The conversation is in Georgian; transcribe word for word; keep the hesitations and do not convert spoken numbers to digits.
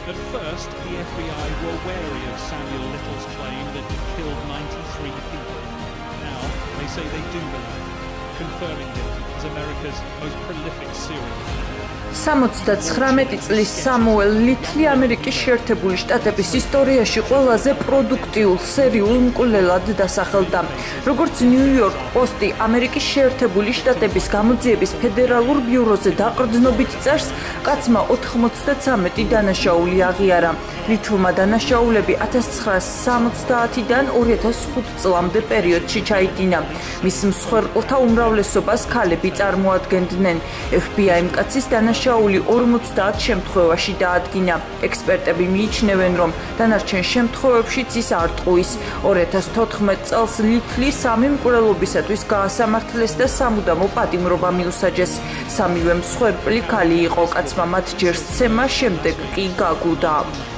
At first, the F B I were wary of Samuel Little's claim that he killed ninety-three people. Now, they say they do believe, confirming him as America's most prolific serial killer. სამოცდათხრამეტი წლის სამუელ ლითლი ამერიკის შეერთებული შტატების ისტორიაში ყველაზე პროდუქტიულ სერიულ მკვლელად დასახელდა. როგორც ნიუ-იორკ პოსტი ამერიკის შეერთებული შტატების გამოძიების ფედერალურ ბიუროზე დაყრდნობით წერს, კაცმა ოთხმოცდათვრამეტი დანაშაული აღიარა. ლითლმა დანაშაულები ათას ცხრაასი სამოცდაათიდან ორი ათას ხუთ წლამდე პერიოდში ჩაიდინა. მის მსხვერპლთა უმრავლესობას ქალები წარმოადგენდნენ. F B I მკაცის დანაშაული ორმოცდაათ შემთხვევაში დაადგინა. ექსპერტები მიიჩნევენ, რომ დანარჩენ შემთხვევებშიც ის არ ტყუის. ორი ათას თოთხმეტ წელს ლითლი სამი მკვლელობისათვის გაასამართლეს და სამუდამო პატიმრობა მიუსაჯეს. სამივე მსხვერპლი ქალი იყო, კაცმა მათ ჯერ სცემა, შემდეგ კი გაგუდა.